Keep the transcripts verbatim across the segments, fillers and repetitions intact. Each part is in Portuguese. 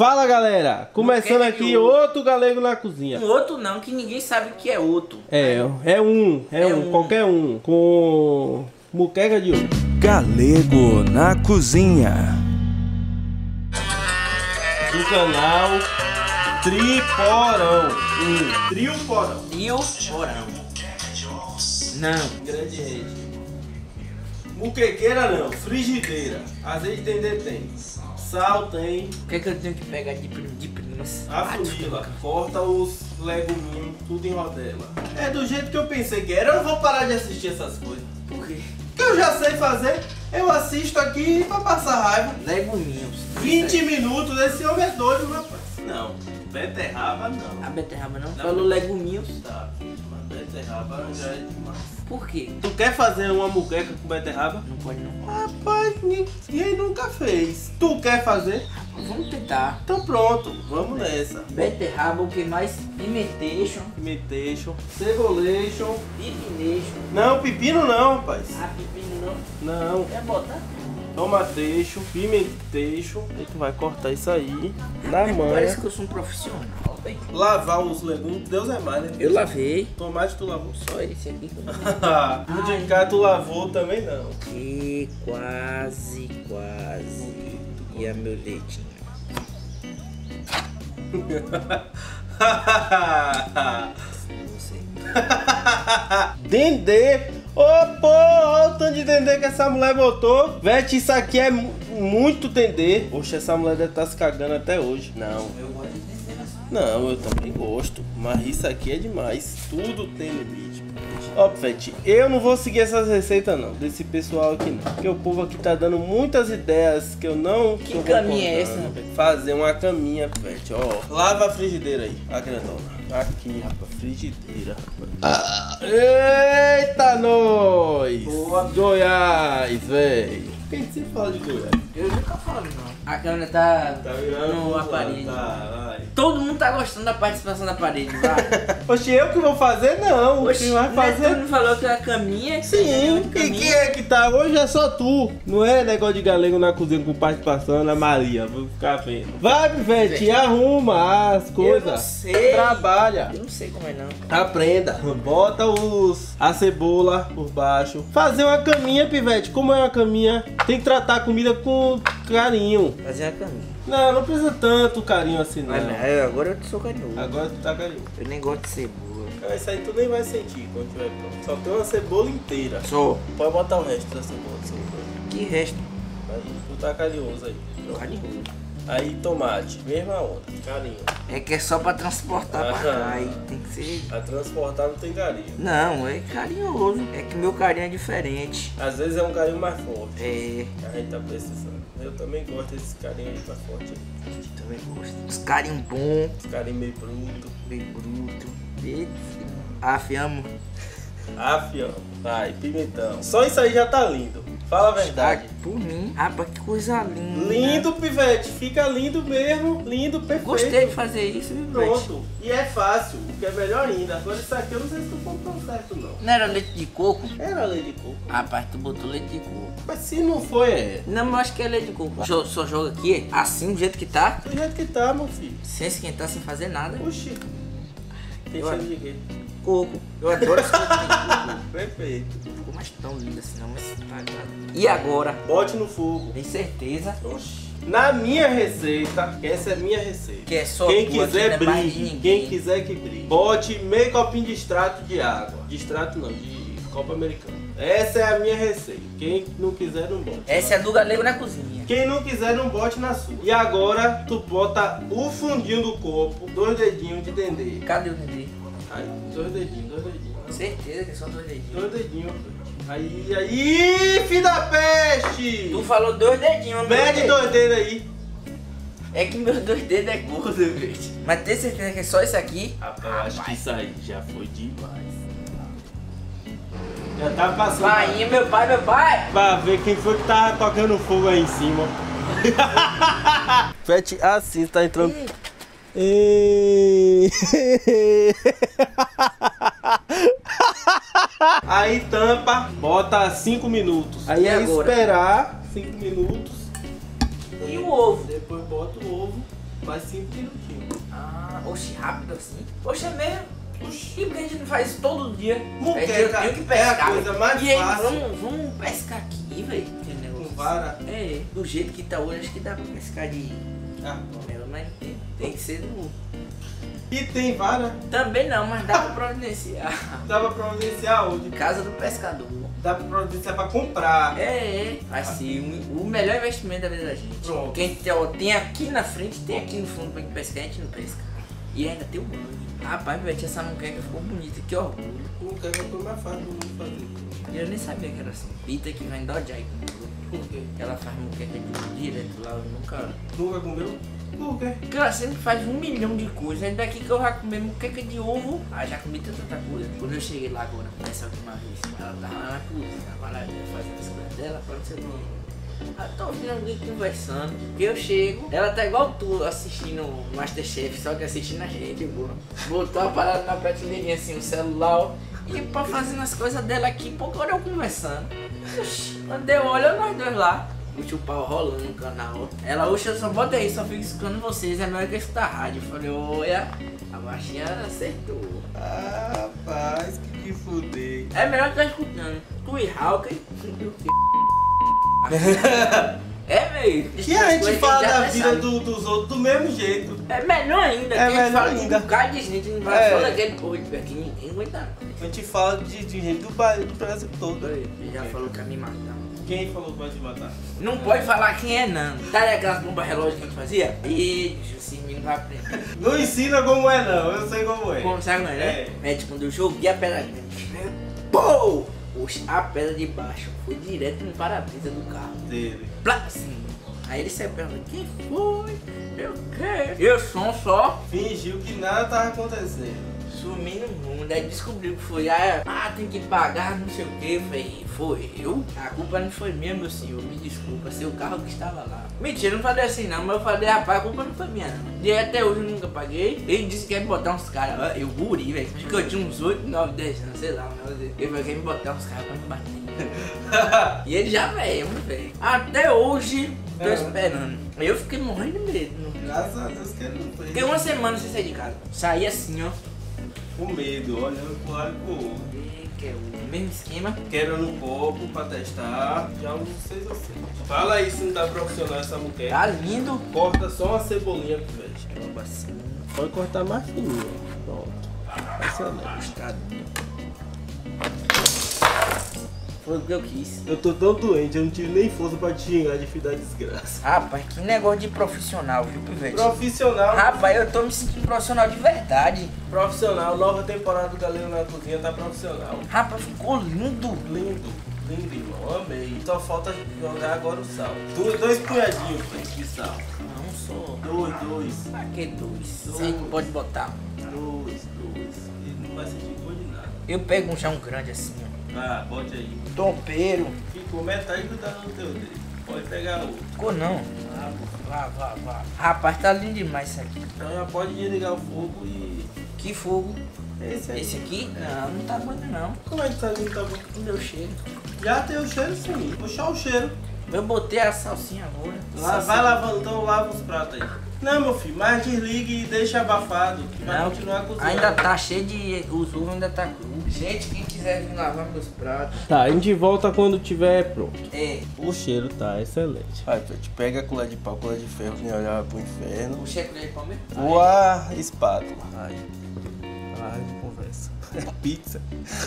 Fala galera, começando aqui outro Galego na Cozinha. Um outro não, que ninguém sabe o que é outro. É, é um, é, é um, um, qualquer um, com muqueca de ouro. Galego na Cozinha. Do canal Triporão. Um trio porão. Trio porão. Não. Grande rede. Muquequeira não, frigideira. Azeite de dendê tem. Sal tem. O que é que eu tenho que pegar de, de primas? Afunila, corta os leguminhos, tudo em rodela. É do jeito que eu pensei que era. Eu não vou parar de assistir essas coisas. Por quê? Porque eu já sei fazer. Eu assisto aqui pra passar raiva. Leguminhos. vinte minutos, esse homem é doido, rapaz. Não, beterraba não. A beterraba não? não Falou leguminhos. Tá, mas beterraba já é demais. Por quê? Tu quer fazer uma muqueca com beterraba? Não pode não. Rapaz, ninguém nunca fez. Tu quer fazer? Vamos tentar. Então pronto, vamos nessa. Beterraba, o que mais? Pimentation. Pimentation, cebolation. Pipination. Não, pepino não, rapaz. Ah, pepino não. Não. Quer botar? Tomateixo, pimentation. E tu vai cortar isso aí na manha. Parece que eu sou um profissional, bem. Lavar os legumes, Deus é mais, né? Eu lavei. Tomate tu lavou? Só esse aqui. O de cá tu lavou também não. E quase, quase. E a meu leitinho. Não sei. Dendê! Ô oh, pô, olha o tanto de dendê que essa mulher botou. Vete, isso aqui é muito dendê. Poxa, essa mulher deve estar se cagando até hoje. Não. Eu gosto de dendê assim. Não, eu também gosto. Mas isso aqui é demais. Tudo tem limite. Ó, Pet, eu não vou seguir essas receitas não, desse pessoal aqui não. Porque o povo aqui tá dando muitas ideias que eu não Que tô caminha é essa? Fazer uma caminha, Pet, ó. Lava a frigideira aí, a grandona. Aqui, rapaz, frigideira, rapaz. Eita, nós! Boa. Goiás, velho. Quem se fala de Goiás? Eu nunca falo não. A câmera tá, Tá virando no pro aparelho. lado, tá, vai. Todo mundo tá gostando da participação da parede, vai. Oxe, eu que vou fazer não. Oxe, Quem vai fazer? Tu não falou que a caminha? Sim, que e quem é que tá? Hoje é só tu. Não é negócio de galego na cozinha com participação da Maria. Vou ficar vendo. Vai, Pivete, arruma as coisas. Eu não sei. Trabalha. Eu não sei como é não. Aprenda. Bota os a cebola por baixo. Fazer uma caminha, Pivete. Como é uma caminha? Tem que tratar a comida com carinho. Fazer a caminha. Não, não precisa tanto carinho assim, não. Mas, é, agora eu sou carinhoso. Agora tu tá carinho. Eu nem gosto de cebola. Ah, isso aí tu nem vai sentir quando tiver pronto. Só tem uma cebola inteira. Sou. Pode botar o resto da cebola. cebola. Que resto? Aí, tu tá carinhoso aí. Pronto. Carinhoso. Aí tomate, mesma onda, carinho. É que é só pra transportar pra cá. Aí tem que ser. A transportar não tem carinho. Não, é carinhoso. É que meu carinho é diferente. Às vezes é um carinho mais forte. É. A gente tá precisando. Eu também gosto desse carinho aí mais forte. Eu também gosto. Os carinhos bons, Esse carinho meio bruto. bem bruto. E... Aff, amo. Ah, fião. Vai, pimentão. Só isso aí já tá lindo. Fala a verdade. Ah, por mim. Rapaz, que coisa linda. Lindo, Pivete. Fica lindo mesmo. Lindo, perfeito. Gostei de fazer isso, viu, Pivete? Pronto. E é fácil, o que é melhor ainda. Agora isso aqui eu não sei se tu comprou certo, não. Não era leite de coco? Era leite de coco. Rapaz, tu botou leite de coco. Mas se não foi, é. Não, mas eu acho que é leite de coco. Jo- Só joga aqui, assim, do jeito que tá. Do jeito que tá, meu filho. Sem esquentar, sem fazer nada. Oxi. Tem Eu cheiro de quê? Coco. Eu adoro esse coco de coco. Perfeito. Não ficou mais tão lindo assim não, mas tá ligado. E agora? Bote no fogo. Tem certeza Oxi. Na minha receita, essa é minha receita. que é só Quem tua, quiser que não é mais de brilhe, ninguém. quem quiser que brilhe. Bote meio copinho de extrato de água. De extrato não, de copo americano. Essa é a minha receita. Quem não quiser, não bote. Essa é do Galego na Cozinha. Quem não quiser, não bote na sua. E agora, tu bota o fundinho do copo, dois dedinhos de dendê. Cadê o Dendê? Aí, dois dedinhos, dois dedinhos. Certeza que são dois dedinhos. Dois dedinhos. Aí, aí, filho da peste! Tu falou dois dedinhos, meu Mede dedo. dois dedos aí. É que meus dois dedos é gordo, gente. Mas tem certeza que é só isso aqui? Rapaz, eu acho que isso aí já foi demais. Já tá passando. Pai, meu pai, meu pai! Pra ver quem foi que tava tocando fogo aí em cima. Fete assim, tá entrando. Ei. Aí tampa, bota cinco minutos. Aí E é agora? esperar cinco minutos. E o ovo? Depois bota o ovo Faz cinco minutinhos. Ah, oxe, rápido assim. Oxe, é mesmo? Oxi, porque a gente não faz isso todo dia. Muqueca É, eu tenho que pescar. é a coisa mais e aí, fácil. Vamos, vamos pescar aqui, velho. Com vara? É, do jeito que tá hoje, acho que dá pra pescar de Ah, panela, mas tem, tem que ser no... e tem vara? Também não, mas dá pra providenciar. Dá pra providenciar onde? Casa do pescador. Dá pra providenciar pra comprar. É, é. Vai ser o, o melhor investimento da vida da gente. Pronto. Quem tem, ó, tem aqui na frente, tem aqui no fundo pra quem pescar, a gente não pesca. E ainda tem o mangue. Rapaz, velho, essa muqueca ficou bonita, que orgulho. Muqueca é a coisa mais fácil do mundo fazer. E eu nem sabia que era assim. Pita que vem do Jai comigo. Por quê? Ela faz muqueca de direto lá, eu nunca... Nunca comeu? Por quê? Porque ela sempre faz um milhão de coisas. Aí daqui que eu já comi muqueca de ovo. Ah, já comi tanta coisa. Quando eu cheguei lá agora, nessa última vez, ela tava lá na cozinha, tava lá fazendo as coisas dela, falando assim, não. Ah, tô ouvindo alguém conversando. Que eu chego, ela tá igual tu assistindo o Masterchef, só que assistindo a gente, pô. Botou a parada na prateleirinha assim, o celular, ó, e pô, fazendo as coisas dela aqui, pouco hora eu conversando. Oxi, quando eu olho, nós dois lá. O pau rolando no canal. Ela, oxe, eu só bota aí, só fico escutando vocês, é melhor que escutar rádio. Eu falei, olha, a baixinha acertou. Ah, rapaz, que que fudei. É melhor que tá escutando. Tu e Hawkeye. É, velho. Que a gente fala da vida do, dos outros do mesmo jeito. É melhor ainda, É que a gente melhor fala ainda. de um bocado de gente, não vai É. falar daquele povo de perto, que ninguém aguenta não. A gente fala de, de gente do, ba- do Brasil todo. Ele já falou que ia me matar. Quem falou que vai te matar? Não pode falar quem é não. Tá ligado aquelas bombas relógio que a gente fazia? Ih, esse menino vai aprender. Não ensina como é não, eu sei como é. Como, sabe como é, né? É tipo, quando eu joguei a pedra grande. Pô! Oxe, a pedra de baixo foi direto no para-brisa do carro. Dele. Plá, assim. Aí ele saiu perguntando, quem foi? Eu quero. Eu som só. Fingiu que nada tava acontecendo. Sumi no mundo, aí descobriu que foi, ah, ah, tem que pagar, não sei o que, eu falei, foi eu? A culpa não foi minha, meu senhor, me desculpa, seu carro que estava lá. Mentira, eu não falei assim não, mas eu falei, rapaz, a culpa não foi minha não. E até hoje eu nunca paguei. Ele disse que ia me botar uns caras, ah, eu guri, velho, acho que eu tinha uns oito, nove, dez anos, sei lá, um ele falou que ia me botar uns caras pra me bater. E ele já velho, velho. Até hoje, tô É. esperando. Eu fiquei morrendo de medo. Não. Graças a Deus que ele não foi. Fiquei uma semana sem sair de casa. Saí assim, ó. Com medo, olhando pro lado e pro outro. E que é o mesmo esquema. Quero no copo pra testar. Já uns seis ou sete. Fala aí se não tá profissional essa muqueca. Tá lindo. Corta só uma cebolinha pro verde. Caramba, assim. Pode cortar mais fininho. Pronto. Excelente. Gostadinho. Foi o que eu quis. Eu tô tão doente, eu não tive nem força pra te xingar de filho da desgraça. Rapaz, que negócio de profissional, viu, Pivete? Profissional. Rapaz, eu tô me sentindo profissional de verdade. Profissional, nova temporada do Galeno na Cozinha tá profissional. Rapaz, ficou lindo. Lindo, lindo, irmão. Amei. Só falta jogar agora o sal. Dois, dois punhadinhos Fred, de sal. Não sou. Dois, dois. Pra que dois? Dois. Você pode botar. Dois, dois. Ele não vai sentir gosto de nada. Eu pego um chão grande assim, ó. Ah, bote aí. Tompeiro. Ficou metade do dano no teu dedo. Pode pegar outro. Ficou não. Ah, Vá, vá, vá. Rapaz, tá lindo demais isso aqui. então já pode desligar o fogo e... Que fogo. Esse aí. Esse aqui? Não, não tá bom não. Como é que tá ali? Tá bom? Não deu cheiro. Já tem o cheiro sim. Puxar o cheiro. Eu botei a salsinha agora. Lá, vai lavando, então lava os pratos aí. Não, meu filho, mas desligue e deixa abafado. Que vai Não, continuar cozinhando. ainda tá cheio de... Os ovos ainda tá cru. Gente, quem quiser vir lavar meus pratos... Tá, a gente volta quando tiver pronto. É, O cheiro tá excelente. Aí, Fred, pega a colher de pau, colher de ferro, que nem olhava pro inferno. puxei a colher de pau mesmo. Ou a espátula. Aí. Ai, conversa. Pizza.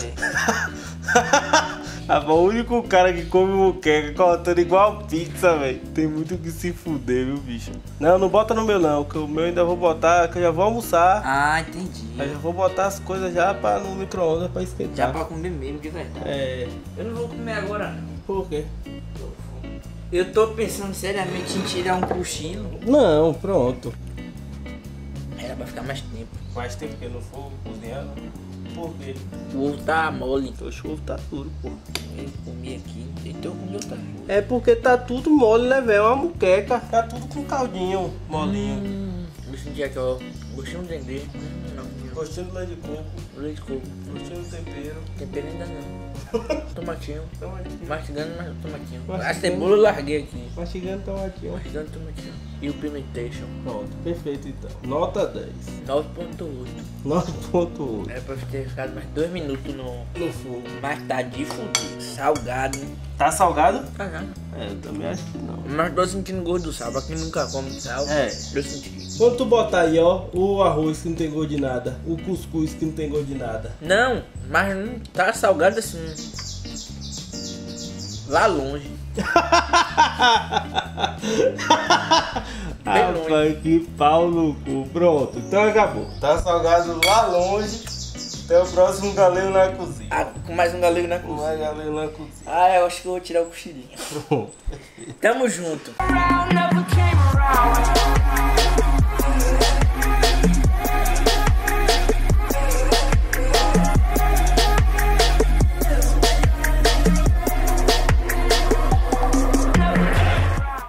Ah, o único cara que come muqueca cortando igual pizza, velho. Tem muito que se fuder, viu, bicho? Não, não bota no meu não, que o meu ainda vou botar, que eu já vou almoçar. Ah, entendi. Aí já vou botar as coisas já pra, no micro-ondas pra esquentar. Já pra comer mesmo, de verdade. É. Eu não vou comer agora não. Por quê? Tô com fome. Eu tô pensando seriamente em tirar um cochilo. Não, pronto. Era pra ficar mais tempo. Mais tempo que eu não for cozinhando. Por quê? O ovo tá mole. O ovo tá duro, pô. Eu comi aqui, então eu comi outra coisa. É porque tá tudo mole, né, velho? É uma muqueca. Tá tudo com caldinho, molinho. Hum, vou sentir aqui, ó. Gostinho de dendê. Hum, não, não. Gostinho do leite de coco, Leite de coco. gostinho do tempero. Tempero ainda não. Tomatinho. Tomatinho. Mastigando, mas tomatinho. A Mastigando. cebola eu larguei aqui. Mastigando tomatinho. Mastigando tomatinho. E o pimentation. Pronto, perfeito então. Nota dez. nove ponto oito. nove ponto oito. Era pra ter ficado mais dois minutos no... No fogo. Mas tá de fudido. Salgado. Tá salgado? Tá já. É, eu também acho que não. Mas tô sentindo gosto do sal. Pra quem nunca come sal, É. eu senti. Quando tu botar aí, ó, o arroz que não tem gosto de nada, o cuscuz que não tem gosto de nada. Não, mas não tá salgado assim. Lá longe. Bem longe. Rapaz, que pau no cu. Pronto, então acabou. Tá salgado lá longe. Até o próximo Galego na Cozinha. Ah, com mais um galego na Não cozinha. vai Galego na Cozinha. Ah, eu acho que eu vou tirar o cochilinho. Pronto. Tamo junto. Round of a